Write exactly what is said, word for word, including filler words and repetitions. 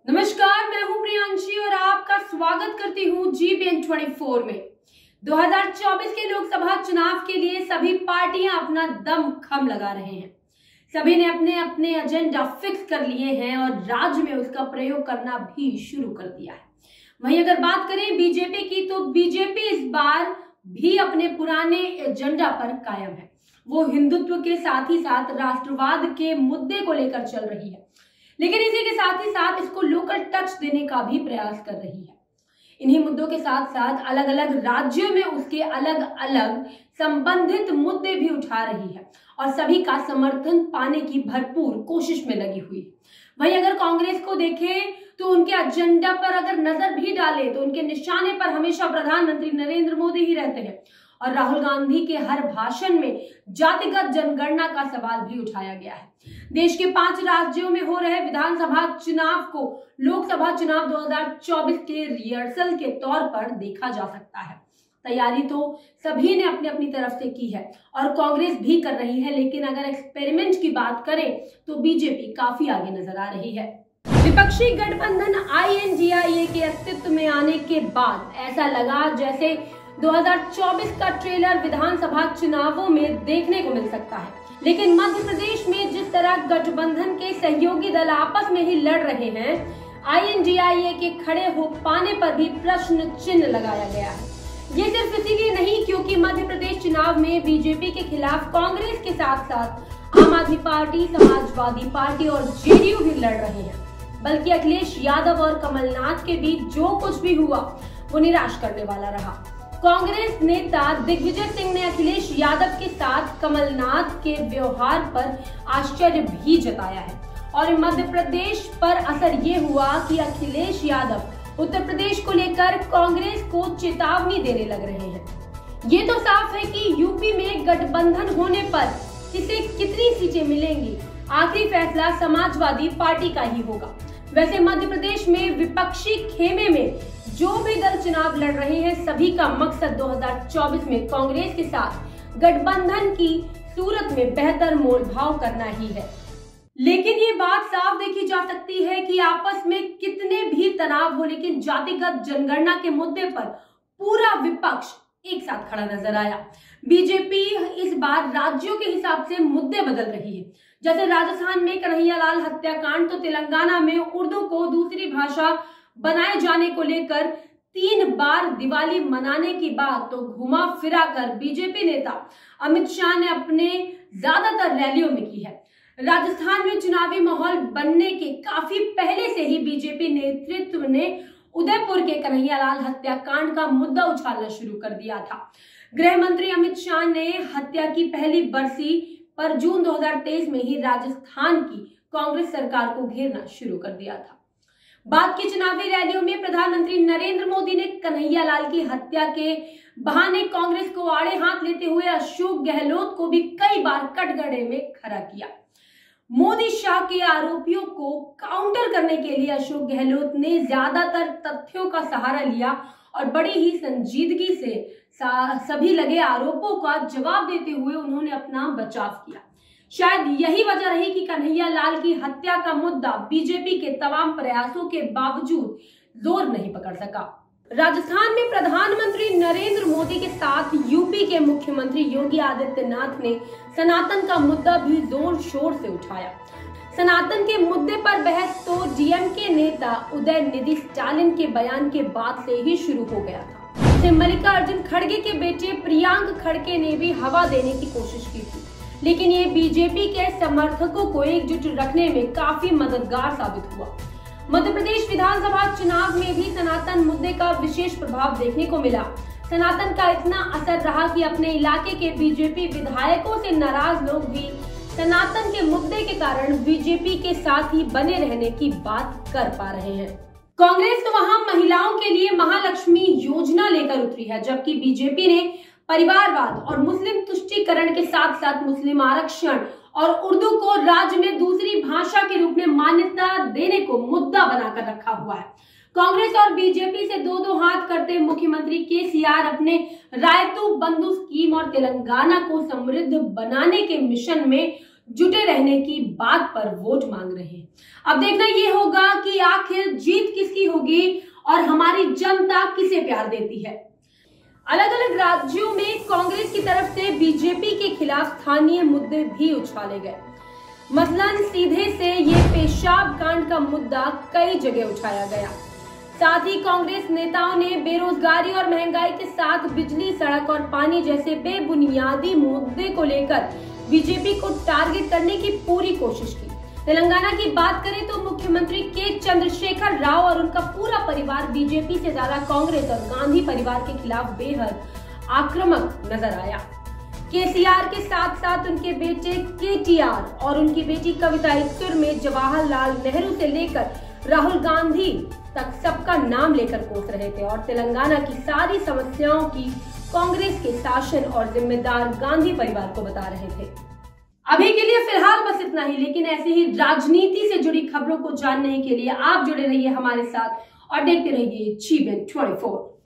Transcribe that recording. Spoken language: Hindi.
नमस्कार, मैं हूं प्रियांशी और आपका स्वागत करती हूं जी बी एन चौबीस में। दो हज़ार चौबीस के लोकसभा चुनाव के लिए सभी पार्टियां अपना दम खम लगा रहे हैं। सभी ने अपने अपने एजेंडा फिक्स कर लिए हैं और राज्य में उसका प्रयोग करना भी शुरू कर दिया है। वहीं अगर बात करें बीजेपी की, तो बीजेपी इस बार भी अपने पुराने एजेंडा पर कायम है। वो हिंदुत्व के साथ ही साथ राष्ट्रवाद के मुद्दे को लेकर चल रही है, लेकिन इसी के साथ ही साथ इसको लोकल टच देने का भी प्रयास कर रही है। इन्हीं मुद्दों के साथ साथ अलग अलग राज्यों में उसके अलग अलग संबंधित मुद्दे भी उठा रही है और सभी का समर्थन पाने की भरपूर कोशिश में लगी हुई है। वहीं अगर कांग्रेस को देखें तो उनके एजेंडा पर अगर नजर भी डाले तो उनके निशाने पर हमेशा प्रधानमंत्री नरेंद्र मोदी ही रहते हैं और राहुल गांधी के हर भाषण में जातिगत जनगणना का सवाल भी उठाया गया है। देश के पांच राज्यों में हो रहे विधानसभा चुनाव को लोकसभा चुनाव दो हज़ार चौबीस के रिहर्सल के तौर पर देखा जा सकता है। तैयारी तो सभी ने अपनी अपनी तरफ से की है और कांग्रेस भी कर रही है, लेकिन अगर एक्सपेरिमेंट की बात करें तो बीजेपी काफी आगे नजर आ रही है। विपक्षी गठबंधन आई एन डी आई ए के अस्तित्व में आने के बाद ऐसा लगा जैसे दो हज़ार चौबीस का ट्रेलर विधानसभा चुनावों में देखने को मिल सकता है। लेकिन मध्य प्रदेश में जिस तरह गठबंधन के सहयोगी दल आपस में ही लड़ रहे हैं, आई एन डी आई ए के खड़े हो पाने पर भी प्रश्न चिन्ह लगाया गया है। ये सिर्फ इसीलिए नहीं क्योंकि मध्य प्रदेश चुनाव में बीजेपी के खिलाफ कांग्रेस के साथ साथ आम आदमी पार्टी, समाजवादी पार्टी और जे डी यू भी लड़ रहे हैं, बल्कि अखिलेश यादव और कमलनाथ के बीच जो कुछ भी हुआ वो निराश करने वाला रहा। कांग्रेस नेता दिग्विजय सिंह ने अखिलेश यादव के साथ कमलनाथ के व्यवहार पर आश्चर्य भी जताया है और मध्य प्रदेश पर असर ये हुआ कि अखिलेश यादव उत्तर प्रदेश को लेकर कांग्रेस को चेतावनी देने लग रहे हैं। ये तो साफ है कि यूपी में गठबंधन होने पर किसे कितनी सीटें मिलेंगी, आखिरी फैसला समाजवादी पार्टी का ही होगा। वैसे मध्य प्रदेश में विपक्षी खेमे में जो भी दल चुनाव लड़ रहे हैं, सभी का मकसद दो हज़ार चौबीस में कांग्रेस के साथ गठबंधन की सूरत में बेहतर मोल भाव करना ही है। लेकिन ये बात साफ देखी जा सकती है कि आपस में कितने भी तनाव हो, लेकिन जातिगत जनगणना के मुद्दे पर पूरा विपक्ष एक साथ खड़ा नजर आया। बीजेपी इस बार राज्यों के हिसाब से मुद्दे बदल रही है। जैसे राजस्थान में कन्हैयालाल हत्याकांड, तो तेलंगाना में उर्दू को दूसरी भाषा बनाए जाने को लेकर तीन बार दिवाली मनाने की बात तो घुमा फिरा कर बीजेपी नेता अमित शाह ने अपने ज्यादातर रैलियों में की है। राजस्थान में चुनावी माहौल बनने के काफी पहले से ही बीजेपी नेतृत्व ने उदयपुर के कन्हैयालाल हत्याकांड का मुद्दा उछालना शुरू कर दिया था। गृह मंत्री अमित शाह ने हत्या की पहली बरसी पर जून दो हज़ार तेईस में ही राजस्थान की कांग्रेस सरकार को घेरना शुरू कर दिया था। बाद की चुनावी रैलियों में प्रधानमंत्री नरेंद्र मोदी ने कन्हैयालाल की हत्या के बहाने कांग्रेस को आड़े हाथ लेते हुए अशोक गहलोत को भी कई बार कटघरे में खड़ा किया। मोदी शाह के आरोपियों को काउंटर करने के लिए अशोक गहलोत ने ज्यादातर तथ्यों का सहारा लिया और बड़ी ही संजीदगी से सभी लगे आरोपों का जवाब देते हुए उन्होंने अपना बचाव किया। शायद यही वजह रही कि कन्हैयालाल की हत्या का मुद्दा बीजेपी के तमाम प्रयासों के बावजूद जोर नहीं पकड़ सका। राजस्थान में प्रधानमंत्री नरेंद्र मोदी के साथ यूपी के मुख्यमंत्री योगी आदित्यनाथ ने सनातन का मुद्दा भी जोर शोर से उठाया। सनातन के मुद्दे पर बहस तो डी एम के नेता उदयनिधि स्टालिन के बयान के बाद से ही शुरू हो गया था। इसे मल्लिकार्जुन खड़गे के बेटे प्रियांक खड़गे ने भी हवा देने की कोशिश की थी, लेकिन ये बीजेपी के समर्थकों को एकजुट रखने में काफी मददगार साबित हुआ। मध्य प्रदेश विधानसभा चुनाव में भी सनातन मुद्दे का विशेष प्रभाव देखने को मिला। सनातन का इतना असर रहा कि अपने इलाके के बीजेपी विधायकों से नाराज लोग भी सनातन के मुद्दे के कारण बीजेपी के साथ ही बने रहने की बात कर पा रहे हैं। कांग्रेस तो वहां महिलाओं के लिए महालक्ष्मी योजना लेकर उतरी है, जबकि बीजेपी ने परिवारवाद और मुस्लिम तुष्टीकरण के साथ साथ मुस्लिम आरक्षण और उर्दू को राज्य में दूसरी भाषा के रूप में मान्यता देने को मुद्दा बनाकर रखा हुआ है। कांग्रेस और बीजेपी से दो दो हाथ करते मुख्यमंत्री के सी आर अपने रायतू बंधु स्कीम और तेलंगाना को समृद्ध बनाने के मिशन में जुटे रहने की बात पर वोट मांग रहे हैं। अब देखना ये होगा कि आखिर जीत किसकी होगी और हमारी जनता किसे प्यार देती है। अलग अलग राज्यों में कांग्रेस की तरफ से बीजेपी के खिलाफ स्थानीय मुद्दे भी उछाले गए। मसलन सीधे से ये पेशाब कांड का मुद्दा कई जगह उठाया गया। साथ ही कांग्रेस नेताओं ने बेरोजगारी और महंगाई के साथ बिजली, सड़क और पानी जैसे बेबुनियादी मुद्दे को लेकर बीजेपी को टारगेट करने की पूरी कोशिश की। तेलंगाना की बात करें तो मुख्यमंत्री के चंद्रशेखर राव और उनका पूरा परिवार बीजेपी से ज्यादा कांग्रेस और गांधी परिवार के खिलाफ बेहद आक्रामक नजर आया। केसीआर के साथ साथ उनके बेटे केटीआर और उनकी बेटी कविता ईश्वर में जवाहरलाल नेहरू से लेकर राहुल गांधी तक सबका नाम लेकर कोस रहे थे और तेलंगाना की सारी समस्याओं की कांग्रेस के शासन और जिम्मेदार गांधी परिवार को बता रहे थे। अभी के लिए फिलहाल बस इतना ही, लेकिन ऐसे ही राजनीति से जुड़ी खबरों को जानने के लिए आप जुड़े रहिए हमारे साथ और देखते रहिए जी बी एन चौबीस।